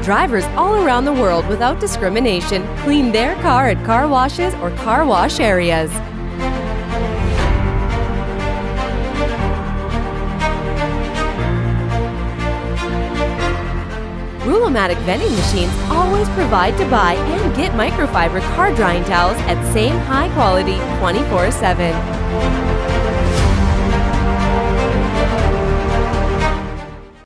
Drivers all around the world without discrimination clean their car at car washes or car wash areas. Rulomatik vending machines always provide to buy and get microfiber car drying towels at same high quality 24/7.